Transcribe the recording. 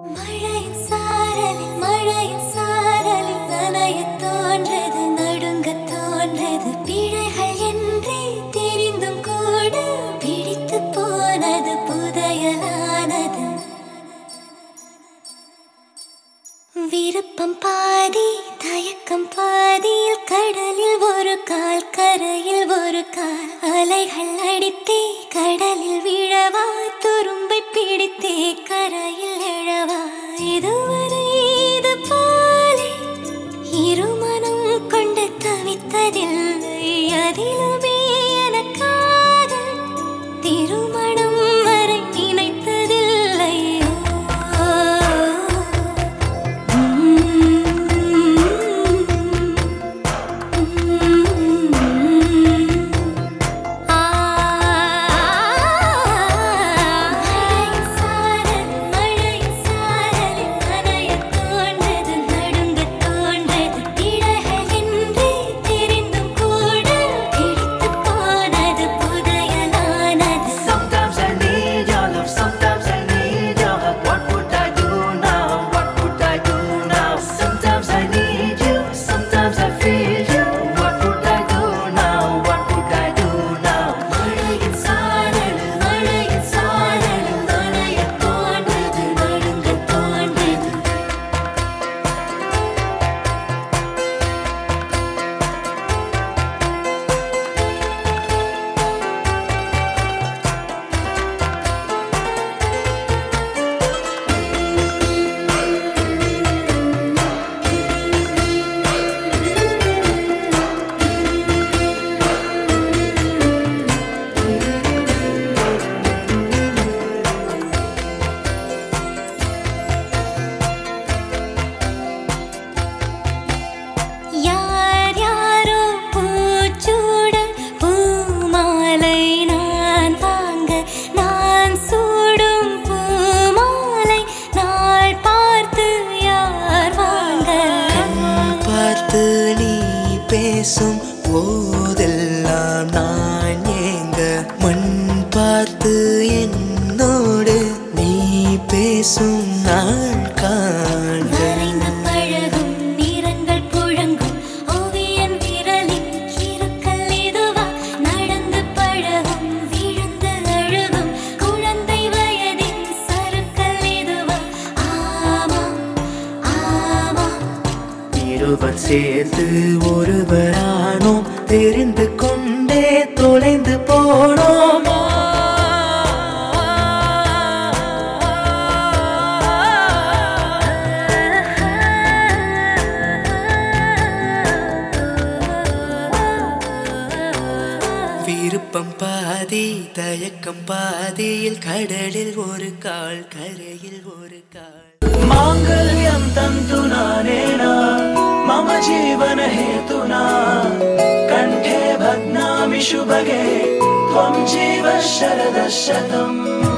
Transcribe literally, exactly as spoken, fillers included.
மழையின் சாரலில் மழையின் சாரலில் நனையத் தோன்றது நடுங்கத் தோன்றது பிழைகள் என்றே தெரிந்தும் கூட பிடித்து போனது புதையலானது விருப்பம் பாதி தயக்கம் பாதியில் கடலில் ஒரு கால் கரையில் ஒரு கால் அலைகள் அடித்தே கடலில் விழவா துரும்பை பிடித்தே கரையில் எழவா இதுவரை இது போலே இருமனம் கொண்டு தவித்ததில்லை அதிலுமே எனக்காக திருமணம் வரை நினைத்ததில்லை பேசும் போதெல்லாம் நான் ஏங்க மண் பார்த்து என்னோடு நீ பேசும் நாள் காண்க பழகும் நிறங்கள் புழங்கும் ஓவியன் விரலின் கிறுக்கல் இதுவா நடந்து பழகும் விழுந்து அழுகும் குழந்தை வயதின் சறுக்கல் இதுவா ஆமா ஆமா இருவர் சேர்ந்து ஒருவரானோம் தெரிந்து கொண்டே தொலைந்து போனோம் விருப்பம் பாதி தயக்கம் பாதியில் கடலில் ஒரு கால் கரையில் ஒரு கால் मांगल्यं तन्तुना नेना मम जीवन हेतुना कंठे भग्नामि शुभगे त्वं जीव शरदः शतम्।